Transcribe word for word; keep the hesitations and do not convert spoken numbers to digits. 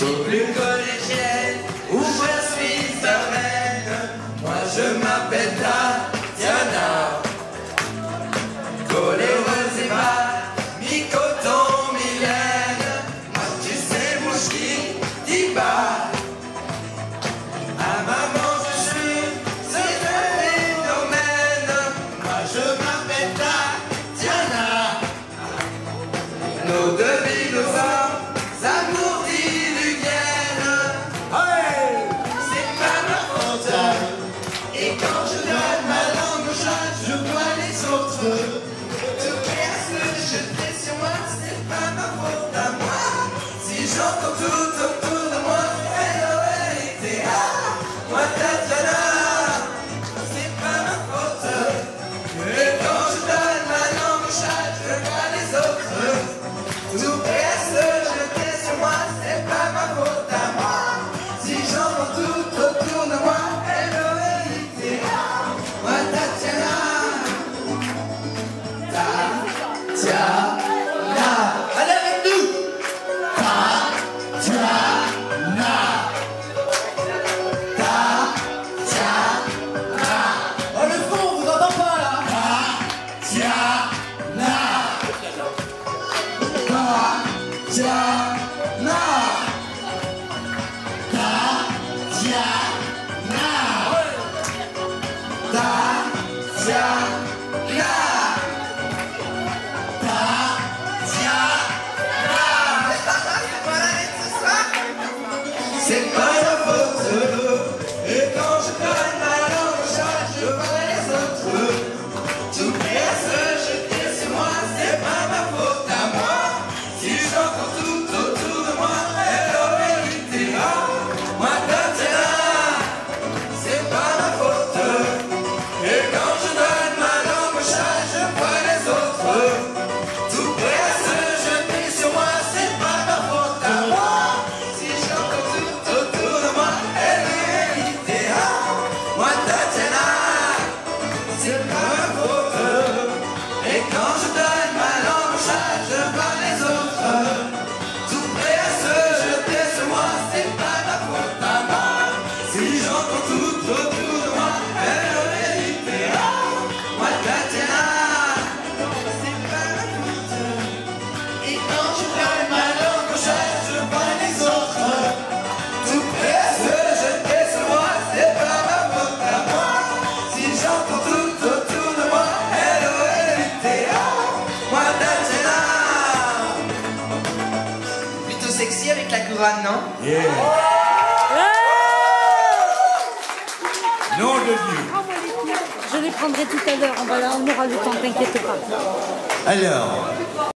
suis plus collégienne, ou je suis sa reine. Moi je m'appelle Tatiana. Coléreuse et ma, mi-coton, mi-laine. Moi tu sais, bouche qui dit pas. À maman je suis, c'est un phénomène. Moi je m'appelle Tatiana. Nos deux dinosaures, amour diluvienne. Hey, c'est pas ma faute. Et quand je donne ma langue au chat, je vois les autres. Tout personne jeter sur moi, c'est pas ma faute à moi. Si j'entends tout autour de moi, hello, vérité, ah, moi Tatiana, c'est pas ma faute. Et quand je donne ma langue au chat, je vois les autres. Tout personne jeter sur moi, c'est pas ma faute à moi. Si j'entends tout autour de moi, hello, vérité, ah, moi Tatiana. Tatiana, allez avec nous. Tatiana, Tatiana. Oh le fond, on vous entend pas là. Tatiana, Tatiana, Tatiana, Tatiana. C'est pas la faute. Et quand je donne ma langue au chat, je vois les autres. Tout personne jeter sur moi, c'est pas ma faute à moi. Si j'entends tout autour de moi, hello vérité, ah, moi Tatiana, c'est pas ma faute. Et quand je donne ma langue au chat, je vois les autres. Tout personne jeter sur moi, c'est pas ma faute à moi. Si j'entends tout autour de moi, hello vérité, ah, moi Tatiana, c'est pas ma faute. Et quand je donne ma langue au chat, je vois les autres. Tout prêt à se jeter sur moi, c'est pas ma faute à moi. Si j'entends tout autour de moi, hello vérité, ah, moi Tatiana, c'est pas ma faute. Et quand je donne ma langue au chat, je vois les autres. Tout prêt à se jeter sur moi, c'est pas ma faute à moi. Si j'entends tout autour de moi, hello vérité, ah, moi Tatiana. Plutôt sexy avec la couronne, non? Yeah. Nom de Dieu. Je les prendrai tout à l'heure, on, va- on aura le temps, t'inquiète pas. Alors.